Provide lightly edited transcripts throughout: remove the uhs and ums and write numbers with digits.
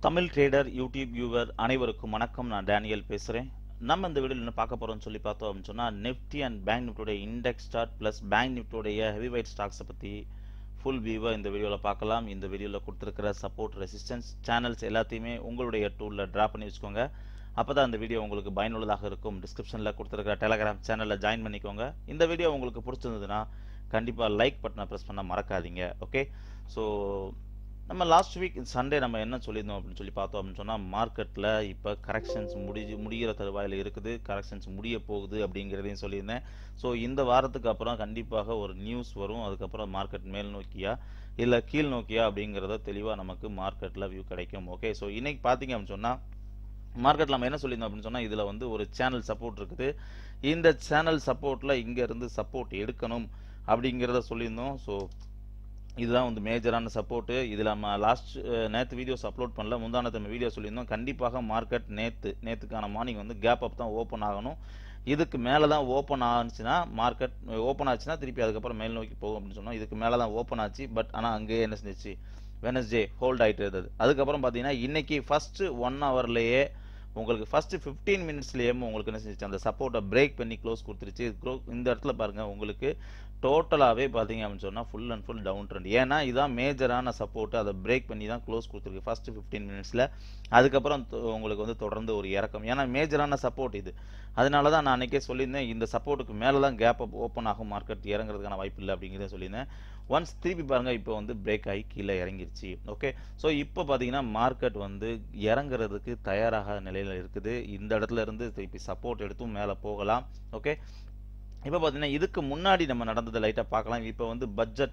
Tamil trader YouTube viewer அனைவருக்கும் வணக்கம். நான் டேனியல் பேசுகிறேன். நம்ம இந்த வீடியோவில் என்ன பார்க்க போகிறோம்னு சொல்லி பார்த்தோம் அப்படின்னு சொன்னால் நிஃப்டி அண்ட் பேங்க் நிஃப்டியோடைய இண்டெக்ஸ் சார்ட் ப்ளஸ் பேங்க் நிஃப்டியோடைய ஹெவி வெயிட் ஸ்டாக்ஸை பற்றி ஃபுல் வியூவை இந்த வீடியோவில் பார்க்கலாம். இந்த வீடியோவில் கொடுத்துருக்கிற சப்போர்ட் ரெசிஸ்டன்ஸ் சேனல்ஸ் எல்லாத்தையுமே உங்களுடைய டூலில் ட்ரா பண்ணி வச்சுக்கோங்க. அப்போ தான் இந்த வீடியோ உங்களுக்கு பயனுள்ளதாக இருக்கும். டிஸ்கிரிப்ஷனில் கொடுத்துருக்கிற டெலகிராம் சேனலில் ஜாயின் பண்ணிக்கோங்க. இந்த வீடியோ உங்களுக்கு பிடிச்சிருந்ததுன்னா கண்டிப்பாக லைக் பட்டனை ப்ரெஸ் பண்ண மறக்காதீங்க. ஓகே, ஸோ நம்ம லாஸ்ட் வீக் சண்டே நம்ம என்ன சொல்லியிருந்தோம் அப்படின்னு சொல்லி பார்த்தோம் அப்படின்னு சொன்னால் மார்க்கெட்டில் இப்போ கரெக்ஷன்ஸ் முடிகிற தருவாயில் இருக்குது, கரெக்ஷன்ஸ் முடிய போகுது அப்படிங்கிறதையும் சொல்லியிருந்தேன். ஸோ இந்த வாரத்துக்கு அப்புறம் கண்டிப்பாக ஒரு நியூஸ் வரும். அதுக்கப்புறம் மார்க்கெட் மேல் நோக்கியா இல்லை கீழ் நோக்கியா அப்படிங்கிறத தெளிவாக நமக்கு மார்க்கெட்டில் வியூ கிடைக்கும். ஓகே, ஸோ இன்றைக்கி பார்த்தீங்க அப்படின்னு சொன்னால் மார்க்கெட்டில் நம்ம என்ன சொல்லியிருந்தோம் அப்படின்னு சொன்னால் இதில் வந்து ஒரு சேனல் சப்போர்ட் இருக்குது. இந்த சேனல் சப்போர்ட்டில் இங்கேருந்து சப்போர்ட் எடுக்கணும் அப்படிங்கிறத சொல்லியிருந்தோம். ஸோ இதுதான் வந்து மேஜரான சப்போர்ட்டு. இதில் நம்ம நேற்று வீடியோஸ் அப்லோட் பண்ணல, முந்தானத்து நம்ம வீடியோ சொல்லியிருந்தோம். கண்டிப்பாக மார்க்கெட் நேற்றுக்கான மார்னிங் வந்து கேப் அப் தான் ஓப்பன் ஆகணும். இதுக்கு மேலே தான் ஓப்பன் ஆச்சுன்னா மார்க்கெட் ஓப்பன் ஆச்சுன்னா திருப்பி அதுக்கப்புறம் மேல் நோக்கி போகும் அப்படின்னு சொன்னோம். இதுக்கு மேலே தான் ஓப்பன் ஆச்சு. பட் ஆனால் அங்கேயே என்ன செஞ்சிச்சு, வெனஸ்டே ஹோல்ட் ஆகிட்டு இருந்தது. அதுக்கப்புறம் பார்த்தீங்கன்னா இன்றைக்கி ஃபஸ்ட்டு 1 ஹவர்லேயே உங்களுக்கு ஃபஸ்ட்டு 15 மினிட்ஸ்லேயே உங்களுக்கு என்ன செஞ்சிச்சு, அந்த சப்போர்ட்டை பிரேக் பண்ணி க்ளோஸ் கொடுத்துருச்சு. இந்த இடத்துல பாருங்கள், உங்களுக்கு டோட்டலாகவே பார்த்தீங்க அப்படின்னு சொன்னால் full and full down trend. ஏன்னா இதான் மேஜரான சப்போர்ட்டு, அதை பிரேக் பண்ணி தான் க்ளோஸ் கொடுத்துருக்கு ஃபஸ்ட்டு 15 மினிட்ஸில். அதுக்கப்புறம் உங்களுக்கு வந்து தொடர்ந்து ஒரு இறக்கம். ஏன்னா மேஜரான சப்போர்ட் இது. அதனால தான் நான் அன்றைக்கே சொல்லியிருந்தேன், இந்த சப்போர்ட்டுக்கு மேலே தான் கேப் அப் ஓப்பன் ஆகும், மார்க்கெட் இறங்குறதுக்கான வாய்ப்பு இல்லை அப்படிங்கிறத சொல்லியிருந்தேன். ஒன்ஸ் திருப்பி பாருங்கள், இப்போ வந்து பிரேக் ஆகி கீழே இறங்கிருச்சு. ஓகே, ஸோ இப்போ பார்த்தீங்கன்னா மார்க்கெட் வந்து இறங்குறதுக்கு தயாராக நிலையில் இருக்குது. இந்த இடத்துல இருந்து திருப்பி சப்போர்ட் எடுத்தும் மேலே போகலாம். ஓகே, இப்போ பார்த்தீங்கன்னா இதுக்கு முன்னாடி நம்ம நடந்ததை லைட்டாக பார்க்கலாம். இப்போ வந்து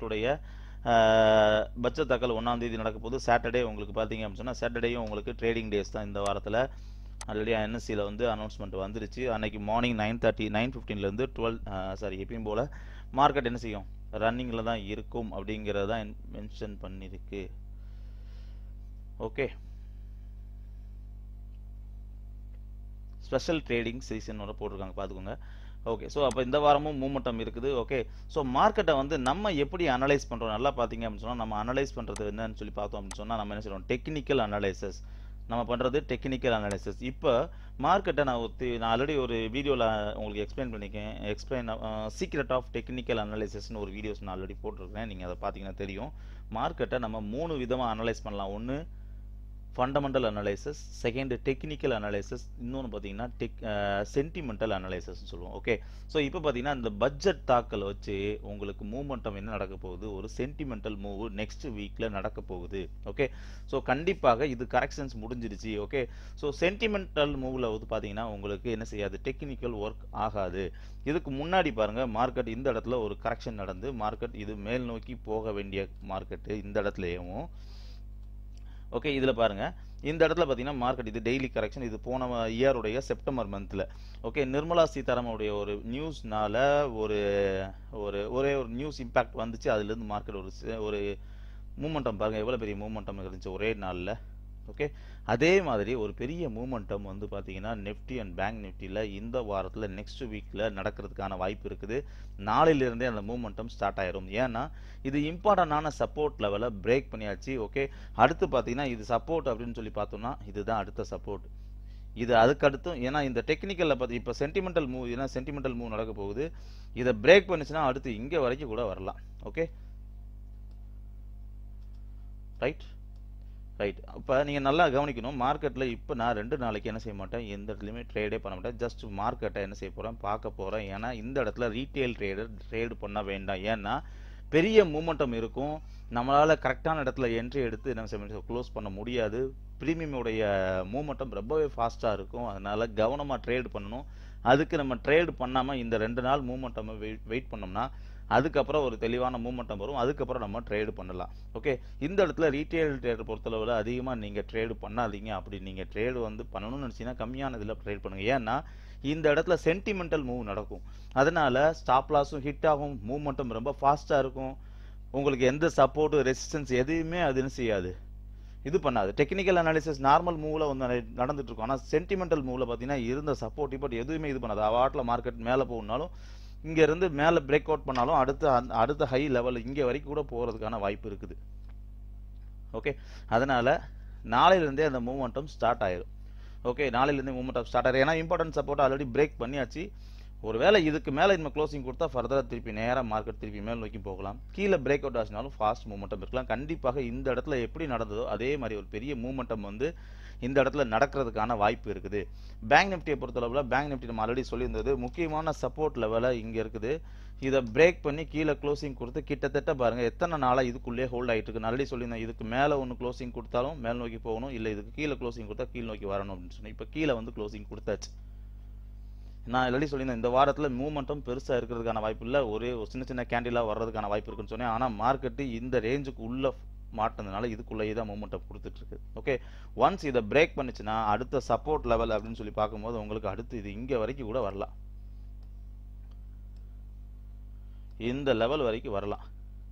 பட்ஜெட் தாக்கல் 1ஆம் தேதி நடக்க போது. சாட்டர்டே உங்களுக்கு பார்த்தீங்க அப்படின்னு சொன்னால் சாட்டர்டேயும் உங்களுக்கு ட்ரேடிங் டேஸ் தான் இந்த வாரத்தில். ஆல்ரெடி என்எஸ்சியில் வந்து அனௌன்ஸ்மெண்ட் வந்துருச்சு. அன்றைக்கி மார்னிங் 9:15லேருந்து 12 எப்பயும் போல் மார்க்கெட் என்ன செய்யும், ரன்னிங்கில் தான் இருக்கும் அப்படிங்கிறத தான் மென்ஷன் பண்ணியிருக்கு. ஓகே, ஸ்பெஷல் ட்ரேடிங் சீசனோட போட்டிருக்காங்க, பார்த்துக்கோங்க. ஓகே, ஸோ அப்போ இந்த வாரமும் மூமெண்டம் இருக்குது. ஓகே, ஸோ மார்க்கெட்டை வந்து நம்ம எப்படி அனலைஸ் பண்ணுறோம், நல்லா பார்த்தீங்க அப்படின்னு சொன்னால் நம்ம அனலைஸ் பண்ணுறது என்னன்னு சொல்லி பார்த்தோம் அப்படின்னு சொன்னால் நம்ம என்ன செய்வோம், டெக்னிக்கல் அனலைசஸ் நம்ம பண்ணுறது டெக்னிக்கல் அனலைசஸ். இப்போ மார்க்கெட்டை நான் ஆல்ரெடி ஒரு வீடியோவில் உங்களுக்கு எக்ஸ்பிளைன் பண்ணியிருக்கேன். சீக்ரெட் ஆஃப் டெக்னிக்கல் அனலைசஸ்னு ஒரு வீடியோஸ் நான் ஆல்ரெடி போட்டிருக்கேன். நீங்கள் அதை பார்த்தீங்கன்னா தெரியும். மார்க்கெட்டை நம்ம 3 விதமாக அனலைஸ் பண்ணலாம். ஒன்று fundamental analysis, second technical analysis, இன்னொன்று பார்த்தீங்கன்னா சென்டிமெண்டல் அனலைசஸ்ன்னு சொல்லுவோம். ஓகே, ஸோ இப்போ பார்த்தீங்கன்னா இந்த பட்ஜெட் தாக்கல் வச்சு உங்களுக்கு மூமெண்டம் என்ன நடக்க போகுது, ஒரு சென்டிமெண்டல் மூவ் நெக்ஸ்ட் வீக்கில் நடக்க போகுது. ஓகே, ஸோ கண்டிப்பாக இது கரெக்ஷன்ஸ் முடிஞ்சிருச்சு. ஓகே, ஸோ சென்டிமெண்டல் மூவில் வந்து பார்த்தீங்கன்னா உங்களுக்கு என்ன செய்யாது, டெக்னிக்கல் ஒர்க் ஆகாது. இதுக்கு முன்னாடி பாருங்கள், மார்க்கெட் இந்த இடத்துல ஒரு கரெக்ஷன் நடந்து மார்க்கெட் இது மேல் நோக்கி போக வேண்டிய மார்க்கெட்டு இந்த இடத்துலையும். ஓகே, இதில் பாருங்கள், இந்த இடத்துல பார்த்தீங்கன்னா மார்க்கெட் இது டெய்லி கரெக்ஷன். இது போன இயருடைய செப்டம்பர் மந்தில். ஓகே, நிர்மலா சீதாராமனுடைய ஒரு நியூஸ்னால ஒரே ஒரு நியூஸ் இம்பேக்ட் வந்துச்சு. அதுலேருந்து மார்க்கெட் ஒரு மூமெண்டம் பாருங்கள், எவ்வளோ பெரிய மூமெண்டம் இருந்துச்சு ஒரே நாளில். ஓகே, அதே மாதிரி ஒரு பெரிய மூமெண்டம் வந்து பார்த்தீங்கன்னா நிஃப்டி அண்ட் பேங்க் நிஃப்டியில் இந்த வாரத்தில் நெக்ஸ்ட் வீக்கில் நடக்கிறதுக்கான வாய்ப்பு இருக்குது. நாளையிலிருந்தே அந்த மூமெண்டம் ஸ்டார்ட் ஆயிரும். ஏன்னா இது இம்பார்ட்டண்டான சப்போர்ட் லெவலை பிரேக் பண்ணியாச்சு. ஓகே, அடுத்து பார்த்தீங்கன்னா இது சப்போர்ட் அப்படின்னு சொல்லி பார்த்தோம்னா இதுதான் அடுத்த சப்போர்ட். இது அதுக்கடுத்தும், ஏன்னா இந்த டெக்னிக்கலில் பார்த்து இப்போ சென்டிமெண்டல் மூவ், ஏன்னா சென்டிமெண்டல் மூவ் நடக்க போகுது. இதை பிரேக் பண்ணிச்சுன்னா அடுத்து இங்கே வரைக்கும் கூட வரலாம். Okay, right. இப்போ நீங்கள் நல்லா கவனிக்கணும். மார்க்கெட்டில் இப்போ நான் 2 நாளைக்கு என்ன செய்ய மாட்டேன், எந்த இடத்துலையுமே ட்ரேடே பண்ண மாட்டேன். ஜஸ்ட் மார்க்கெட்டை என்ன செய்ய போகிறேன், பார்க்க போகிறேன். ஏன்னா இந்த இடத்துல ரீட்டெயில் ட்ரேடு பண்ண வேண்டாம். ஏன்னா பெரிய மூமெண்டம் இருக்கும். நம்மளால் கரெக்டான இடத்துல என்ட்ரி எடுத்து என்ன செய்ய க்ளோஸ் பண்ண முடியாது. ப்ரீமியமுடைய மூமெண்டம் ரொம்பவே ஃபாஸ்ட்டாக இருக்கும். அதனால் கவனமாக ட்ரேடு பண்ணணும். அதுக்கு நம்ம ட்ரேடு பண்ணாமல் இந்த 2 நாள் மூமெண்டம் வெயிட் பண்ணோம்னா அதுக்கப்புறம் ஒரு தெளிவான மூமெண்டம் வரும். அதுக்கப்புறம் நம்ம ட்ரேடு பண்ணலாம். ஓகே, இந்த இடத்துல ரீட்டெயில் ட்ரேடு பொறுத்தளவில் அதிகமாக நீங்கள் ட்ரேடு பண்ணாதீங்க. அப்படி நீங்கள் ட்ரேடு வந்து பண்ணணும்னு நினச்சிங்கன்னா கம்மியான இதில் ட்ரேட் பண்ணுங்கள். ஏன்னா இந்த இடத்துல சென்டிமெண்டல் மூவ் நடக்கும். அதனால் ஸ்டாப் லாஸும் ஹிட் ஆகும், மூமெண்டம் ரொம்ப ஃபாஸ்ட்டாக இருக்கும். உங்களுக்கு எந்த சப்போர்ட்டு ரெசிஸ்டன்ஸ் எதுவுமே அது என்ன செய்யாது, இது பண்ணாது. டெக்னிக்கல் அனாலிசிஸ் நார்மல் மூவில் வந்து நடந்துட்டு இருக்கும். ஆனால் சென்டிமெண்டல் மூவில் பார்த்தீங்கன்னா இருந்த சப்போர்ட் இப்போ எதுவுமே இது பண்ணாது. அவாட்டில் மார்க்கெட் மேலே போகணுன்னாலும் இங்கேருந்து மேலே பிரேக் அவுட் பண்ணாலும் அடுத்த ஹை லெவல் இங்கே வரைக்கும் கூட போகிறதுக்கான வாய்ப்பு இருக்குது. ஓகே, அதனால் நாளையிலிருந்தே அந்த மூமெண்டம் ஸ்டார்ட் ஆயிடும். ஓகே, நாளையிலிருந்தே மூமெண்டம் ஸ்டார்ட் ஆயிடும். ஏன்னா இம்பார்ட்டன்ட் சப்போர்ட் ஆல்ரெடி பிரேக் பண்ணியாச்சு. ஒருவேளை இதுக்கு மேலே நம்ம க்ளோசிங் கொடுத்தா ஃபர்தராக திருப்பி நேராக மார்க்கெட் திருப்பி மேல் நோக்கி போகலாம். கீழே பிரேக் அவுட் ஆச்சுனாலும் ஃபாஸ்ட் மூமெண்டம் இருக்கலாம். கண்டிப்பாக இந்த இடத்துல எப்படி நடந்ததோ அதே மாதிரி ஒரு பெரிய மூமெண்டம் வந்து இந்த இடத்துல நடக்கிறதுக்கான வாய்ப்பு இருக்குது. பேங்க் நிஃப்டியை பொறுத்தளவில் பேங்க் நிஃப்டி நம்ம ஆல்ரெடி சொல்லியிருந்தது முக்கியமான சப்போர்ட் லெவலில் இங்கே இருக்குது. இதை பிரேக் பண்ணி கீழே க்ளோசிங் கொடுத்து கிட்டத்தட்ட பாருங்கள் எத்தனை நாளாக இதுக்குள்ளேயே ஹோல்ட் ஆகிட்டு இருக்கு. ஆல்ரெடி சொல்லியிருந்தேன் இதுக்கு மேலே ஒன்று க்ளோசிங் கொடுத்தாலும் மேல் நோக்கி போகணும், இல்லை இதுக்கு கீழே க்ளோசிங் கொடுத்தா கீழ் நோக்கி வரணும் அப்படின்னு சொன்னேன். இப்போ கீழே வந்து க்ளோசிங் கொடுத்தாச்சு. நான் ஆல்ரெடி சொல்லியிருந்தேன் இந்த வாரத்தில் மூமெண்டம் பெருசாக இருக்கிறதுக்கான வாய்ப்பு இல்லை, ஒரு சின்ன சின்ன கேண்டிலாக வர்றதுக்கான வாய்ப்பு இருக்குன்னு சொன்னேன். ஆனால் மார்க்கெட்டு இந்த ரேஞ்சுக்கு உள்ளே மாட்டினதுனால இதுக்குள்ளேயே தான் மூமெண்டம் கொடுத்துட்ருக்கு. ஓகே, ஒன்ஸ் இதை பிரேக் பண்ணிச்சுன்னா அடுத்த சப்போர்ட் லெவல் அப்படின்னு சொல்லி பார்க்கும்போது உங்களுக்கு அடுத்து இது இங்கே வரைக்கும் கூட வரலாம், இந்த லெவல் வரைக்கும் வரலாம்.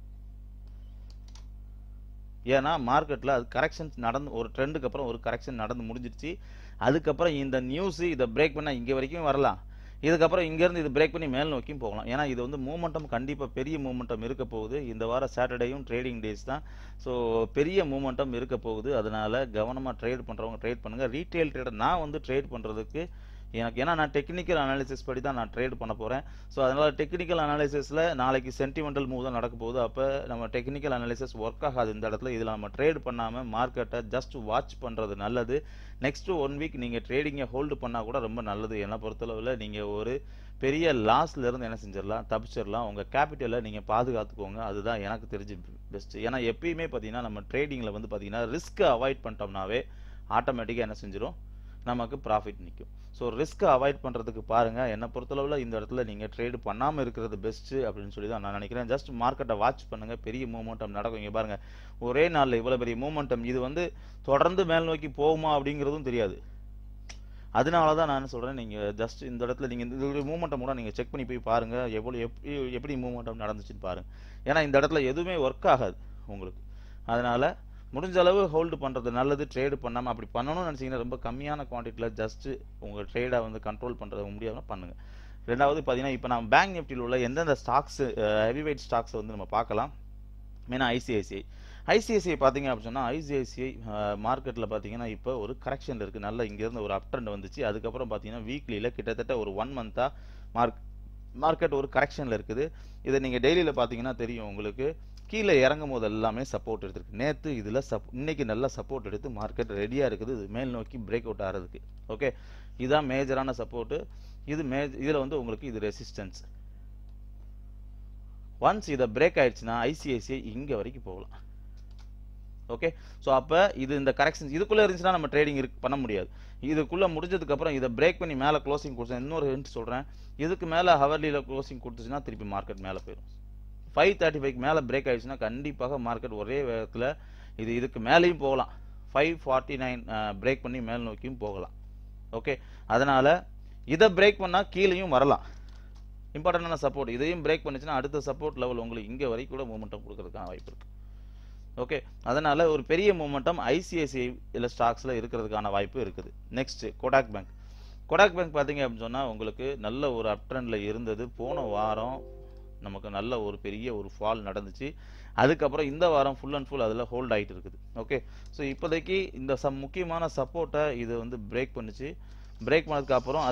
ஏன்னா மார்க்கெட்டில் அது கரெக்ஷன்ஸ் நடந்து ஒரு ட்ரெண்டுக்கு அப்புறம் ஒரு கரெக்ஷன் நடந்து முடிஞ்சிருச்சு. அதுக்கப்புறம் இந்த நியூஸ் இதை பிரேக் பண்ணால் இங்கே வரைக்கும் வரலாம், இதுக்கப்புறம் இங்கேருந்து இது பிரேக் பண்ணி மேல் நோக்கியும் போகலாம். ஏன்னா இது வந்து மூமெண்டம் கண்டிப்பாக பெரிய மூமெண்டம் இருக்க போகுது. இந்த வாரம் சாட்டர்டேயும் ட்ரேடிங் டேஸ் தான். ஸோ பெரிய மூமெண்டம் இருக்க போகுது. அதனால் கவனமாக ட்ரேட் பண்ணுறவங்க ட்ரேட் பண்ணுங்கள். ரீட்டெயில் ட்ரேடர் நான் வந்து ட்ரேட் பண்ணுறதுக்கு எனக்கு ஏன்னா நான் டெக்னிக்கல் அனாலிசிஸ் படி தான் நான் ட்ரேட் பண்ண போகிறேன். ஸோ அதனால் டெக்னிக்கல் அனாலிசிஸில் நாளைக்கு சென்டிமெண்டல் மூவ் தான் நடக்க போகுது. அப்போ நம்ம டெக்னிக்கல் அனாலிசிஸ் ஒர்க் ஆகாது இந்த இடத்துல. இதில் நம்ம ட்ரேட் பண்ணாமல் மார்க்கெட்டை ஜஸ்ட் வாட்ச் பண்ணுறது நல்லது. நெக்ஸ்ட்டு 1 வீக் நீங்கள் ட்ரேடிங்கை ஹோல்டு பண்ணால் கூட ரொம்ப நல்லது. என்னை பொறுத்தளவில் நீங்கள் ஒரு பெரிய லாஸ்லேருந்து என்ன செஞ்சிடலாம், தப்பிச்சிடலாம். உங்கள் கேபிட்டலை நீங்கள் பாதுகாத்துக்கோங்க, அதுதான் எனக்கு தெரிஞ்சு பெஸ்ட்டு. ஏன்னா எப்பயுமே பார்த்தீங்கன்னா நம்ம ட்ரேடிங்கில் வந்து பார்த்தீங்கன்னா ரிஸ்க்கை அவாய்ட் பண்ணிட்டோம்னாவே ஆட்டோமேட்டிக்காக என்ன செஞ்சிடும், நமக்கு ப்ராஃபிட் நிற்கும். ஸோ ரிஸ்க்கை அவாய்ட் பண்ணுறதுக்கு பாருங்கள். என்னை பொறுத்தளவில் இந்த இடத்துல நீங்கள் ட்ரேடு பண்ணாமல் இருக்கிறது பெஸ்ட்டு அப்படின்னு சொல்லி தான் நான் நினைக்கிறேன். ஜஸ்ட் மார்க்கெட்டை வாட்ச் பண்ணுங்கள், பெரிய மூமெண்டம் நடக்கும். இங்கே பாருங்கள் ஒரே நாளில் இவ்வளோ பெரிய மூமெண்டம், இது வந்து தொடர்ந்து மேல் நோக்கி போகுமா அப்படிங்கிறதும் தெரியாது. அதனால தான் நான் சொல்கிறேன், நீங்கள் ஜஸ்ட் இந்த இடத்துல நீங்கள் இந்த மூமெண்டம் கூட நீங்கள் செக் பண்ணி போய் பாருங்கள், எப்படி மூமெண்டம் நடந்துச்சுன்னு பாருங்கள். ஏன்னா இந்த இடத்துல எதுவுமே ஒர்க் ஆகாது உங்களுக்கு. அதனால் முடிஞ்ச அளவு ஹோல்டு பண்ணுறது நல்லது. ட்ரேடு பண்ணாமல் அப்படி பண்ணணும்னு நினச்சிங்கன்னா ரொம்ப கம்மியான குவான்டிட்டியில் ஜஸ்ட்டு உங்கள் ட்ரேடை வந்து கண்ட்ரோல் பண்ணுறது முடியாமல் பண்ணுங்கள். ரெண்டாவது பார்த்தீங்கன்னா இப்போ நான் பேங்க் நிஃப்டியில் உள்ள எந்தெந்த ஸ்டாக்ஸ் ஹெவி வெயிட் ஸ்டாக்ஸை வந்து நம்ம பார்க்கலாம். மெயினாக ஐசிஐசிஐ பார்த்தீங்க அப்படின்னு சொன்னால் ஐசிஐசிஐ மார்க்கெட்டில் பார்த்தீங்கன்னா இப்போ ஒரு கரெக்ஷனில் இருக்குது. நல்லா இங்கேருந்து ஒரு அப் ட்ரெண்ட் வந்துச்சு. அதுக்கப்புறம் பார்த்தீங்கன்னா வீக்லியில் கிட்டத்தட்ட ஒரு 1 மந்த்தாக மார்க்கெட் ஒரு கரெக்ஷனில் இருக்குது. இதை நீங்கள் டெய்லியில் பார்த்தீங்கன்னா தெரியும் உங்களுக்கு. கீழே இறங்கும் போது எல்லாமே சப்போர்ட் எடுத்துருக்கு. நேற்று இதில் இன்னைக்கு நல்லா சப்போர்ட் எடுத்து மார்க்கெட் ரெடியாக இருக்குது இது மேல் நோக்கி பிரேக் அவுட் ஆகிறதுக்கு. ஓகே, இதுதான் மேஜரான சப்போர்ட்டு. இதில் வந்து உங்களுக்கு இது ரெசிஸ்டன்ஸ். ஒன்ஸ் இதை பிரேக் ஆயிடுச்சுன்னா ஐசிஐசிஐ இங்கே வரைக்கும் போகலாம். ஓகே, ஸோ அப்போ இது இந்த கரெக்ஷன்ஸ் இதுக்குள்ளே இருந்துச்சுன்னா நம்ம ட்ரேடிங் பண்ண முடியாது. இதுக்குள்ளே முடிஞ்சதுக்கப்புறம் இதை பிரேக் பண்ணி மேலே க்ளோசிங் கொடுத்தேன். இன்னொரு ஹிண்ட் சொல்கிறேன், இதுக்கு மேலே ஹவர்லியில் க்ளோசிங் கொடுத்துச்சுன்னா திருப்பி மார்க்கெட் மேலே போயிடும். 535 மேலே பிரேக் ஆயிடுச்சுன்னா கண்டிப்பாக மார்க்கெட் ஒரே வேகத்தில் இதுக்கு மேலேயும் போகலாம். 549 பிரேக் பண்ணி மேல் நோக்கியும் போகலாம். ஓகே, அதனால் இதை பிரேக் பண்ணால் கீழேயும் வரலாம். இம்பார்ட்டண்டான சப்போர்ட் இதையும் பிரேக் பண்ணிச்சுன்னா அடுத்த சப்போர்ட் லெவல் உங்களுக்கு இங்கே வரைக்கும் கூட மூமெண்டம் கொடுக்கறதுக்கான வாய்ப்பு இருக்குது. ஓகே, அதனால் ஒரு பெரிய மூமெண்டம் ஐசிஐசிஐ இல்லை ஸ்டாக்ஸில் இருக்கிறதுக்கான வாய்ப்பு இருக்குது. நெக்ஸ்ட்டு கோடாக் பேங்க் பார்த்தீங்க அப்படின்னு சொன்னால் உங்களுக்கு நல்ல ஒரு அப் ட்ரெண்டில் இருந்தது. போன வாரம் நமக்கு நல்ல ஒரு பெரிய ஒரு ஃபால் நடந்துச்சு. அதுக்கப்புறம் இந்த வாரம் ஃபுல் அண்ட் ஃபுல் அதில் ஹோல்ட் ஆகிட்டு இருக்குது. ஓகே, ஸோ இப்போதைக்கு இந்த முக்கியமான சப்போர்ட்டை இது வந்து பிரேக் பண்ணிச்சு. பிரேக் பண்ணதுக்கு அப்புறம்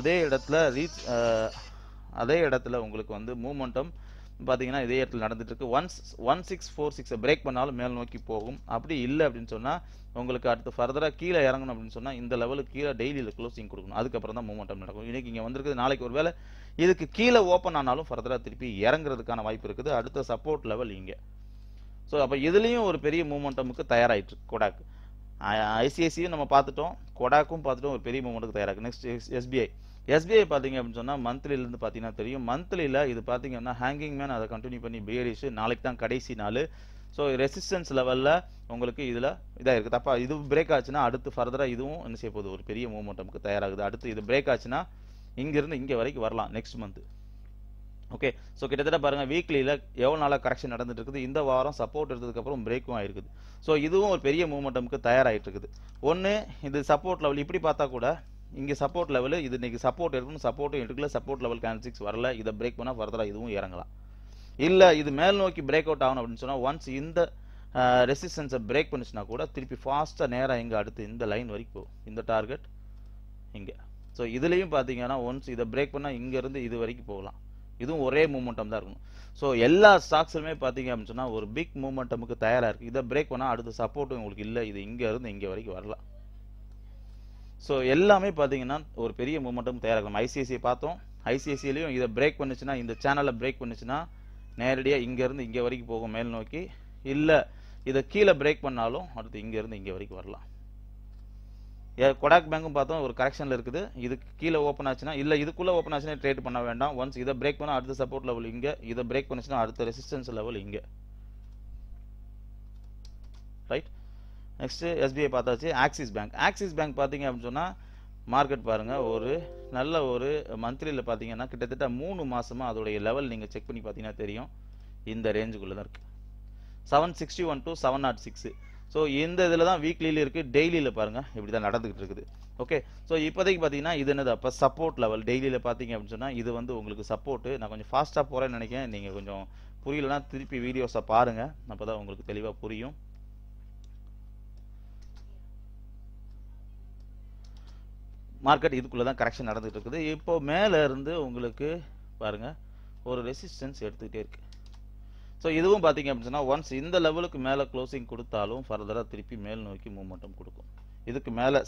அதே இடத்துல உங்களுக்கு வந்து மூமெண்டம் பார்த்தீங்கன்னா இதே இடத்துல நடந்துட்டு இருக்கு. 1646 பிரேக் பண்ணாலும் மேல் நோக்கி போகும். அப்படி இல்லை அப்படின்னு சொன்னால் உங்களுக்கு அடுத்து ஃபர்தராக கீழே இறங்கணும் அப்படின்னு சொன்னால் இந்த லெவலுக்கு கீழே டெய்லியில் க்ளோசிங் கொடுக்கணும். அதுக்கப்புறம் தான் மூமெண்டம் நடக்கும். இன்றைக்கி இங்கே வந்திருக்குது, நாளைக்கு ஒரு வேளை இதுக்கு கீழே ஓப்பன் ஆனாலும் ஃபர்தராக திருப்பி இறங்குறதுக்கான வாய்ப்பு இருக்குது. அடுத்த சப்போர்ட் லெவல் இங்கே. ஸோ அப்போ இதுலேயும் ஒரு பெரிய மூமெண்டமுக்கு தயாராகிட்டு கோடாக். ஐசிஐசியும் நம்ம பார்த்துட்டோம், கோடாக்கும் பார்த்துட்டோம், ஒரு பெரிய மூமெண்ட்டுக்கு தயாராக. நெக்ஸ்ட் எஸ்பிஐ பார்த்தீங்க அப்படின்னு சொன்னால் மந்த்லியிலேருந்து பார்த்தீங்கன்னா தெரியும். மந்த்லியில் இது பார்த்தீங்கன்னா ஹேங்கிங் மேன் அதை கண்டினியூ பண்ணி பியரிஷ். நாளைக்கு தான் கடைசி நாள். ஸோ ரெசிஸ்டன்ஸ் லெவலில் உங்களுக்கு இதில் இதாக இருக்குது. தப்பா இது பிரேக் ஆச்சுன்னா அடுத்து ஃபர்தராக இதுவும் என்ன செய்ய போகுது, ஒரு பெரிய மூமெண்ட்டமுக்கு தயாராகுது. அடுத்து இது பிரேக் ஆச்சுன்னா இங்கேருந்து இங்கே வரைக்கும் வரலாம் நெக்ஸ்ட் மந்த். ஓகே, ஸோ கிட்டத்தட்ட பாருங்கள் வீக்லியில் எவ்வளோ நாளாக கரெக்ஷன் நடந்துட்டு இருக்குது. இந்த வாரம் சப்போர்ட் எடுத்ததுக்கப்புறம் பிரேக்கும் ஆகிருக்குது. ஸோ இதுவும் ஒரு பெரிய மூமெண்ட்டமுக்கு தயாராகிட்டு இருக்குது. ஒன்று இது சப்போர்ட் லெவல் இப்படி பார்த்தா கூட இங்கே சப்போர்ட் லெவலு இது இன்றைக்கி சப்போர்ட் எடுக்கணும், சப்போர்ட்டும் எடுக்கல, சப்போர்ட் லெவல் கேண்டில்ஸ் வரல. இதை பிரேக் பண்ணால் ஃபர்தராக இதுவும் இறங்கலாம். இல்லை இது மேல் நோக்கி பிரேக் அவுட் ஆகணும் அப்படின்னு சொன்னால் ஒன்ஸ் இந்த ரெசிஸ்டன்ஸை பிரேக் பண்ணிச்சுன்னா கூட திருப்பி ஃபாஸ்ட்டாக நேராக எங்கே அடுத்து இந்த லைன் வரைக்கும் போகும், இந்த டார்கெட் இங்கே. ஸோ இதுலேயும் பார்த்தீங்கன்னா ஒன்ஸ் இதை பிரேக் பண்ணால் இங்கேருந்து இது வரைக்கும் போகலாம். இதுவும் ஒரே மூமெண்டம் தான் இருக்கணும். ஸோ எல்லா ஸ்டாக்ஸுமே பார்த்தீங்க அப்படின்னு சொன்னால் ஒரு பிக் மூமெண்டமுக்கு தயாராக இருக்குது. இதை பிரேக் பண்ணால் அடுத்த சப்போர்ட்டும் உங்களுக்கு இல்லை, இது இங்கேருந்து இங்கே வரைக்கும் வரலாம். ஸோ எல்லாமே பார்த்தீங்கன்னா ஒரு பெரிய மூமெண்டம் தயாராக இருக்கும். ஐசிஐசிஐ பார்த்தோம், ஐசிஐசிஐலையும் இதை பிரேக் பண்ணிச்சுன்னா, இந்த சேனலை பிரேக் பண்ணிச்சுன்னா நேரடியாக இங்கேருந்து இங்கே வரைக்கும் போகும் மேல் நோக்கி. இல்லை இதை கீழே பிரேக் பண்ணாலும் அடுத்து இங்கேருந்து இங்கே வரைக்கும் வரலாம். கொடாக் பேங்கும் பார்த்தோம் ஒரு கரெக்ஷனில் இருக்குது. இதுக்கு கீழே ஓப்பன் ஆச்சுன்னா, இல்லை இதுக்குள்ளே ஓப்பன் ஆச்சுன்னா ட்ரேட் பண்ண வேண்டாம். ஒன்ஸ் இதை பிரேக் பண்ணால் அடுத்த சப்போர்ட் லெவல் இங்கே, இதை பிரேக் பண்ணிச்சுன்னா அடுத்த ரெசிஸ்டன்ஸ் லெவல் இங்கே. ரைட். நெக்ஸ்ட்டு எஸ்பிஐ பார்த்தாச்சு. Axis bank. ஆக்சிஸ் பேங்க் பார்த்தீங்க அப்படின்னு சொன்னால் மார்க்கெட் பாருங்கள் ஒரு நல்ல ஒரு மந்த்லியில் பார்த்தீங்கன்னா கிட்டத்தட்ட 3 மாதமாக அதோடைய லெவல் நீங்கள் செக் பண்ணி பார்த்தீங்கன்னா தெரியும், இந்த ரேஞ்சுக்குள்ளே தான் இருக்குது. 761 to 706. ஸோ இந்த இதில் தான் வீக்லியில் இருக்குது. டெய்லியில் பாருங்கள் இப்படி தான் நடந்துக்கிட்டு இருக்குது. ஓகே. ஸோ இப்போதைக்கு பார்த்தீங்கன்னா இது என்னது, அப்போ சப்போர்ட் லெவல் டெய்லியில் பார்த்தீங்க அப்படின்னு சொன்னால் இது வந்து உங்களுக்கு சப்போர்ட்டு. நான் கொஞ்சம் ஃபாஸ்ட்டாக போகிறேன்னு நினைக்கிறேன், நீங்கள் கொஞ்சம் புரியலன்னா திருப்பி வீடியோஸை பாருங்கள், அப்போ தான் உங்களுக்கு தெளிவாக புரியும். மார்க்கெட் இதுக்குள்ளே தான் கரெக்ஷன் நடந்துகிட்டு இருக்குது. இப்போ மேலே இருந்து உங்களுக்கு பாருங்கள் ஒரு ரெசிஸ்டன்ஸ் எடுத்துக்கிட்டே இருக்குது. ஸோ இதுவும் பார்த்தீங்க அப்படின்னு சொன்னால் ஒன்ஸ் இந்த லெவலுக்கு மேலே க்ளோசிங் கொடுத்தாலும் ஃபர்தராக திருப்பி மேல் நோக்கி மூமெண்டம் கொடுக்கும். இதுக்கு மேலே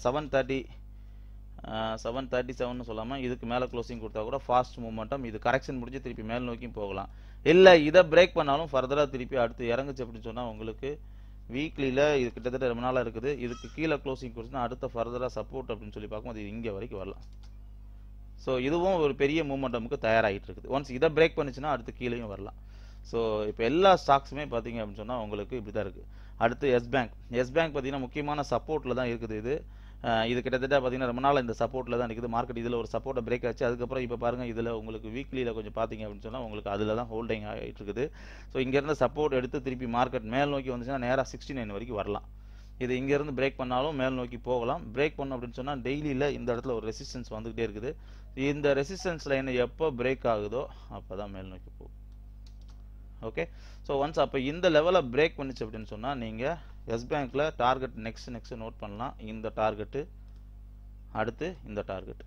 737 சொல்லாமல் இதுக்கு மேலே க்ளோசிங் கொடுத்தா கூட ஃபாஸ்ட் மூமெண்டம், இது கரெக்ஷன் முடிஞ்சு திருப்பி மேல் நோக்கியும் போகலாம். இல்லை இதை பிரேக் பண்ணாலும் ஃபர்தராக திருப்பி அடுத்து இறங்குச்சு அப்படின்னு சொன்னால் உங்களுக்கு வீக்லியில் இது கிட்டத்தட்ட ரொம்ப நாளாக இருக்குது. இதுக்கு கீழே க்ளோசிங் கொடுத்துன்னா அடுத்த ஃபர்தராக சப்போர்ட் அப்படின்னு சொல்லி பார்க்கும்போது இது இங்கே வரைக்கும் வரலாம். ஸோ இதுவும் ஒரு பெரிய மூமெண்டமுக்கு தயாராகிட்டு இருக்குது. ஒன்ஸ் இதை பிரேக் பண்ணிச்சுன்னா அடுத்து கீழேயும் வரலாம். ஸோ இப்போ எல்லா ஸ்டாக்ஸுமே பார்த்தீங்க அப்படின்னு சொன்னால் உங்களுக்கு இப்படி தான் இருக்குது. அடுத்து எஸ் பேங்க். எஸ் பேங்க் பார்த்தீங்கன்னா முக்கியமான சப்போர்ட்டில் தான் இருக்குது. இது கிட்டத்தட்ட பார்த்தீங்கன்னா ரொம்ப நாள் இந்த சப்போர்ட்டில் தான் இருக்குது. மார்க்கெட் இதில் ஒரு சப்போர்ட்டை பிரேக் ஆச்சு. அதுக்கப்புறம் இப்போ பாருங்கள் இதில் உங்களுக்கு வீக்லியில் கொஞ்சம் பார்த்தீங்க அப்படின்னு சொன்னால் உங்களுக்கு அதில் தான் ஹோல்டிங் ஆகிட்டு இருக்குது. ஸோ இங்கேருந்து சப்போர்ட் எடுத்து திருப்பி மார்க்கெட் மேல் நோக்கி வந்துச்சுன்னா நேராக 69 வரைக்கும் வரலாம். இது இங்கேருந்து பிரேக் பண்ணாலும் மேல் நோக்கி போகலாம். பிரேக் பண்ணோம் அப்படின்னு சொன்னால் டெய்லியில் இந்த இடத்துல ஒரு ரெசிஸ்டன்ஸ் வந்துக்கிட்டே இருக்குது. இந்த ரெசிஸ்டன்ஸ் லைன் எப்போ பிரேக் ஆகுதோ அப்போ தான் மேல் நோக்கி போகும். ஓகே. ஸோ ஒன்ஸ் அப்போ இந்த லெவலை பிரேக் பண்ணிச்சு அப்படின்னு சொன்னால் நீங்கள் எஸ் பேங்க்கில் டார்கெட் நெக்ஸ்ட் நோட் பண்ணலாம். இந்த டார்கெட்டு அடுத்து இந்த டார்கெட்டு,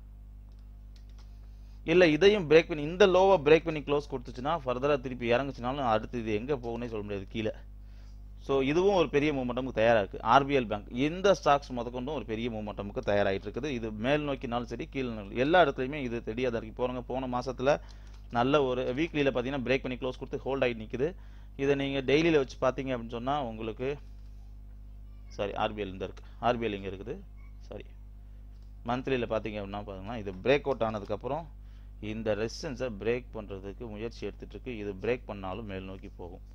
இல்லை இதையும் பிரேக் பண்ணி இந்த லோவை பிரேக் பண்ணி க்ளோஸ் கொடுத்துச்சுன்னா ஃபர்தராக திருப்பி இறங்குச்சுனாலும் அடுத்து இது எங்கே போகுன்னே சொல்ல முடியாது, கீழே. ஸோ இதுவும் ஒரு பெரிய மூமெண்டமுக்கு தயாராக இருக்குது. ஆர்பிஎல் பேங்க் இந்த ஸ்டாக்ஸ் முதற்கொண்டும் ஒரு பெரிய மூமெண்டமுக்கு தயாராகிட்டு இருக்குது. இது மேல் நோக்கினாலும் சரி கீழே எல்லா இடத்துலையுமே இது தெரியாத இருக்குது. போன மாதத்தில் நல்ல ஒரு வீக்லியில் பார்த்தீங்கன்னா பிரேக் பண்ணி க்ளோஸ் கொடுத்து ஹோல்ட் ஆகி நிற்குது. இதை நீங்கள் டெய்லியில் வச்சு பார்த்தீங்க அப்படின்னு சொன்னால் உங்களுக்கு ஆர்பிஎல் இந்த இருக்குது, ஆர்பிஎல் இங்கே இருக்குது. மந்த்லியில் பார்த்தீங்க அப்படின்னா பாருங்கன்னா இது பிரேக் அவுட் ஆனதுக்கப்புறம் இந்த ரெசிஸ்டன்ஸை பிரேக் பண்ணுறதுக்கு முயற்சி எடுத்துகிட்டு இருக்கு. இது பிரேக் பண்ணாலும் மேல் நோக்கி போகும்.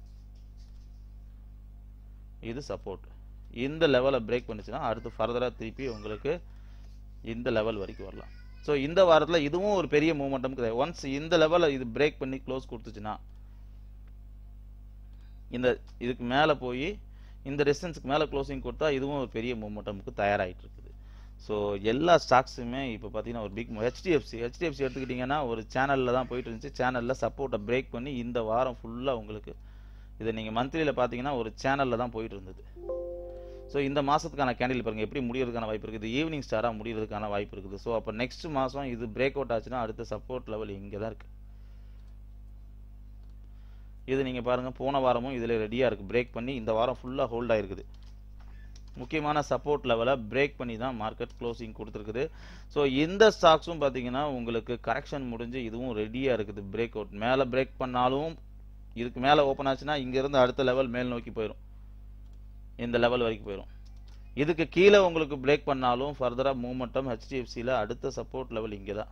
இது சப்போர்ட். இந்த லெவலை பிரேக் பண்ணிச்சுன்னா அடுத்து ஃபர்தராக திருப்பி உங்களுக்கு இந்த லெவல் வரைக்கும் வரலாம். ஸோ இந்த வாரத்தில் இதுவும் ஒரு பெரிய மூமெண்டம் கிடையாது. ஒன்ஸ் இந்த லெவலை இது பிரேக் பண்ணி க்ளோஸ் கொடுத்துச்சுன்னா இதுக்கு மேலே போய் இந்த ரெசிஸ்டன்ஸுக்கு மேலே க்ளோசிங் கொடுத்தா இதுவும் ஒரு பெரிய மூமெண்டமுக்கு தயாராகிட்டு இருக்குது. ஸோ எல்லா ஸ்டாக்ஸுமே இப்போ பார்த்தீங்கன்னா ஒரு பிக் ஹெச்டிஎஃப்சி எடுத்துக்கிட்டிங்கன்னா ஒரு சேனலில் தான் போயிட்டு இருந்துச்சு. சேனலில் சப்போர்ட்டை பிரேக் பண்ணி இந்த வாரம் ஃபுல்லாக உங்களுக்கு இதை நீங்கள் மந்த்லியில் பார்த்தீங்கன்னா ஒரு சேனலில் தான் போயிட்டு இருந்தது. ஸோ இந்த மாதத்துக்கான கேண்டில் பாருங்கள் எப்படி முடியறதுக்கான வாய்ப்பு இருக்குது. ஈவினிங் ஸ்டாராக முடியறதுக்கான வாய்ப்பு இருக்குது. ஸோ அப்போ நெக்ஸ்ட் மாதம் இது பிரேக் அவுட் ஆச்சுன்னா அடுத்த சப்போர்ட் லெவல் இங்கே தான் இருக்குது. இது நீங்கள் பாருங்கள் போன வாரமும் இதில் ரெடியாக இருக்குது. பிரேக் பண்ணி இந்த வாரம் ஃபுல்லாக ஹோல்ட் ஆகிருக்குது. முக்கியமான சப்போர்ட் லெவலை பிரேக் பண்ணி தான் மார்க்கெட் க்ளோசிங் கொடுத்துருக்குது. ஸோ இந்த ஸ்டாக்ஸும் பார்த்தீங்கன்னா உங்களுக்கு கரெக்ஷன் முடிஞ்சு இதுவும் ரெடியாக இருக்குது. பிரேக் அவுட் மேலே பிரேக் பண்ணாலும் இதுக்கு மேலே ஓப்பன் ஆச்சுன்னா இங்கேருந்து அடுத்த லெவல் மேல் நோக்கி போயிடும், இந்த லெவல் வரைக்கும் போயிடும். இதுக்கு கீழே உங்களுக்கு பிரேக் பண்ணாலும் ஃபர்தராக மூமெண்டம் ஹெச்டிஎஃப்சியில் அடுத்த சப்போர்ட் லெவல் இங்கே தான்.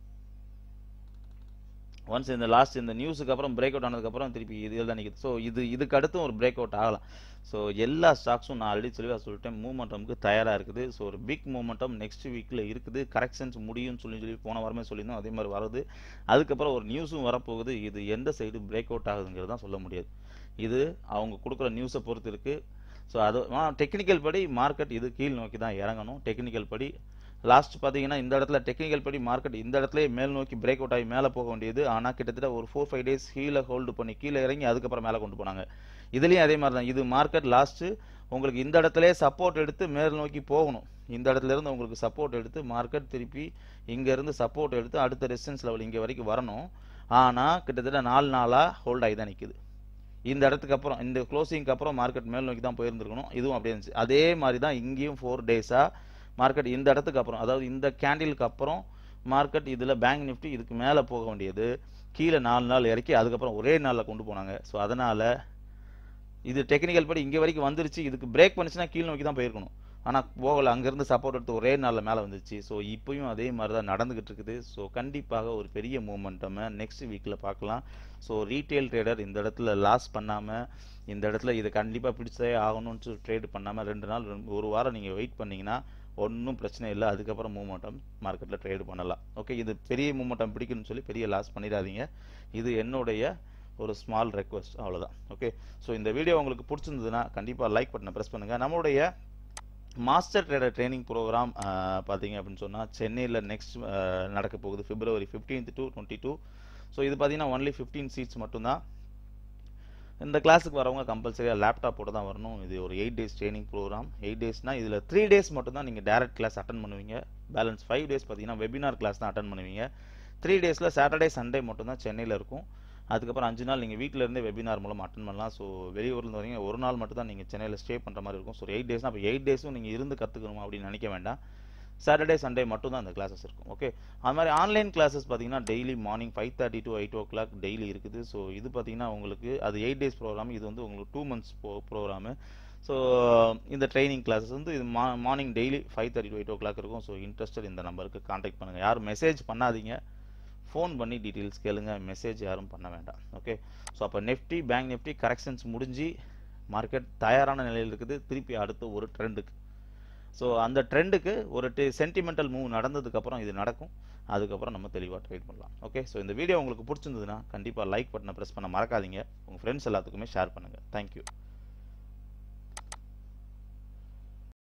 ஒன்ஸ் இந்த நியூஸுக்கு அப்புறம் பிரேக் அவுட் ஆனதுக்கப்புறம் திருப்பி இதில் தான் நிற்குது. ஸோ இதுக்கு அடுத்தும் ஒரு பிரேக் அவுட் ஆகலாம். ஸோ எல்லா ஸ்டாக்ஸும் நான் ஆல்ரெடி தெளிவாக சொல்லிட்டேன் மூமெண்டமுக்கு தயாராக இருக்குது. ஸோ ஒரு பிக் மூமெண்டம் நெக்ஸ்ட் வீக்கில் இருக்குது. கரெக்ஷன்ஸ் முடியும்னு சொல்லி போன வாரமே சொல்லியிருந்தோம், அதே மாதிரி வருது. அதுக்கப்புறம் ஒரு நியூஸும் வரப்போகுது. இது எந்த சைடு பிரேக் அவுட் ஆகுதுங்கிறது தான் சொல்ல முடியாது. இது அவங்க கொடுக்குற நியூஸை பொறுத்து இருக்குது. ஸோ அது டெக்னிக்கல் படி மார்க்கெட் இது கீழ் நோக்கி தான் இறங்கணும். டெக்னிக்கல் படி லாஸ்ட் பார்த்தீங்கன்னா இந்த இடத்துல டெக்னிக்கல் படி மார்க்கெட் இந்த இடத்துல மேல் நோக்கி பிரேக் அவுட் ஆகி மேலே போக வேண்டியது, ஆனால் கிட்டத்தட்ட ஒரு 4-5 டேஸ் கீழே ஹோல்டு பண்ணி கீழே இறங்கி அதுக்கப்புறம் மேலே கொண்டு போனாங்க. இதுலேயும் அதே மாதிரி தான். இது மார்க்கெட் லாஸ்ட்டு உங்களுக்கு இந்த இடத்துல சப்போர்ட் எடுத்து மேல் நோக்கி போகணும். இந்த இடத்துல இருந்து உங்களுக்கு சப்போர்ட் எடுத்து மார்க்கெட் திருப்பி இங்கேருந்து சப்போர்ட் எடுத்து அடுத்த ரெசிஸ்டன்ஸ் லெவல் இங்கே வரைக்கும் வரணும். ஆனால் கிட்டத்தட்ட 4 நாளாக ஹோல்ட் ஆகி தான் நிற்குது. இந்த இடத்துக்கு அப்புறம் இந்த க்ளோசிங்க்கு அப்புறம் மார்க்கெட் மேல் நோக்கி தான் போயிருந்துருக்கணும். இதுவும் அப்படியே இருந்துச்சு. அதே மாதிரி தான் இங்கேயும் 4 டேஸாக மார்க்கெட் இந்த இடத்துக்கு அப்புறம், அதாவது இந்த கேண்டிலுக்கு அப்புறம் மார்க்கெட் இதில் பேங்க் நிஃப்டி இதுக்கு மேலே போக வேண்டியது கீழே 4 நாள் இறக்கி அதுக்கப்புறம் ஒரே நாளில் கொண்டு போனாங்க. ஸோ அதனால் இது டெக்னிக்கல் படி இங்கே வரைக்கும் வந்துருச்சு. இதுக்கு பிரேக் பண்ணிச்சுன்னா கீழ் நோக்கி தான் போயிருக்கணும். ஆனால் போகலை, அங்கேருந்து சப்போர்ட் எடுத்து ஒரே நாளில் மேலே வந்துச்சு. ஸோ இப்போயும் அதே மாதிரி தான் நடந்துக்கிட்டு இருக்குது. ஸோ கண்டிப்பாக ஒரு பெரிய மூமெண்ட்டமை நெக்ஸ்ட் வீக்கில் பார்க்கலாம். ஸோ ரீட்டெயில் ட்ரேடர் இந்த இடத்துல லாஸ் பண்ணாமல், இந்த இடத்துல இதை கண்டிப்பாக பிடிச்சதே ஆகணும்னு ட்ரேட் பண்ணாமல் 2 நாள் 1 வாரம் நீங்கள் வெயிட் பண்ணிங்கன்னா ஒன்றும் பிரச்சனை இல்லை. அதுக்கப்புறம் மூமெண்டம் மார்க்கெட்டில் ட்ரேடு பண்ணலாம். ஓகே, இது பெரிய மூமெண்டம் பிடிக்குன்னு சொல்லி பெரிய லாஸ் பண்ணிடாதீங்க. இது என்னுடைய ஒரு ஸ்மால் ரெக்வஸ்ட், அவ்வளோதான். ஓகே, ஸோ இந்த வீடியோ உங்களுக்கு பிடிச்சிருந்ததுன்னா கண்டிப்பாக லைக் பட்டனை ப்ரெஸ் பண்ணுங்கள். நம்மளுடைய மாஸ்டர் ட்ரேடர் ட்ரைனிங் ப்ரோக்ராம் பார்த்தீங்க அப்படின்னு சொன்னால் சென்னையில் நெக்ஸ்ட் நடக்க போகுது February 15th to 22. ஸோ இது பார்த்தீங்கன்னா ஒன்லி 15 சீட்ஸ் மட்டும்தான். இந்த கிளாஸுக்கு வரவங்க கம்பல்சரியாக லேப்டாப்போடு தான் வரணும். இது ஒரு 8 டேஸ் ட்ரைனிங் ப்ரோக்ராம். 8 டேஸ்னால் இதில் 3 டேஸ் மட்டும்தான் நீங்கள் டேரக்ட் கிளாஸ் அட்டன் பண்ணுவீங்க. பேலன்ஸ் 5 டேஸ் பார்த்தீங்கன்னா வெபினார் கிளாஸ் தான் அட்டன் பண்ணுவீங்க. 3 டேஸில் சாட்டர்டே சண்டே மட்டும்தான் சென்னையில் இருக்கும். அதுக்கப்புறம் 5 நாள் நீங்கள் வீட்டில் இருந்தே வெபினார் மூலம் அட்டன் பண்ணலாம். ஸோ வெளியூர்லேருந்து வரீங்க, ஒரு நாள் மட்டும் தான் நீங்கள் சென்னையில் ஸ்டே பண்ணுற மாதிரி இருக்கும். ஸோ 8 டேஸ்னால் அப்போ 8 டேஸும் நீங்கள் இருந்து கற்றுக்கணுமா அப்படின்னு நினைக்க வேண்டாம். சாட்டர்டே சண்டே மட்டும் தான் அந்த கிளாஸஸ் இருக்கும். ஓகே, அது மாதிரி ஆன்லைன் கிளாஸஸ் பார்த்தீங்கன்னா daily morning 5:30 to 8 o'clock daily இருக்குது. ஸோ இது பார்த்தீங்கன்னா உங்களுக்கு அது 8 டேஸ் ப்ரோக்ராம். இது வந்து உங்களுக்கு 2 months ப்ரோக்ராமு. ஸோ இந்த ட்ரைனிங் கிளாஸஸ் வந்து இது மார்னிங் டெய்லி 5:30 to 8 o'clock இருக்கும். ஸோ இன்ட்ரெஸ்டட் இந்த நம்பருக்கு கான்டாக்ட் பண்ணுங்கள். யாரும் மெசேஜ் பண்ணாதீங்க, ஃபோன் பண்ணி டீட்டெயில்ஸ் கேளுங்க. மெசேஜ் யாரும் பண்ண வேண்டாம். ஓகே, ஸோ அப்போ நிஃப்டி பேங்க் நிஃப்டி கரெக்ஷன்ஸ் முடிஞ்சு மார்க்கெட் தயாரான நிலையில் இருக்குது திருப்பி அடுத்து ஒரு ட்ரெண்டுக்கு. ஸோ அந்த ட்ரெண்டுக்கு ஒரு சென்டிமெண்டல் மூவ் நடந்ததுக்கப்புறம் இது நடக்கும். அதுக்கப்புறம் நம்ம தெளிவாக ட்ரேட் பண்ணலாம். ஓகே, ஸோ இந்த வீடியோ உங்களுக்கு பிடிச்சிருந்ததுன்னா கண்டிப்பாக லைக் பட்டனை ப்ரெஸ் பண்ண மறக்காதீங்க. உங்கள் ஃப்ரெண்ட்ஸ் எல்லாத்துக்குமே ஷேர் பண்ணுங்கள். தேங்க்யூ.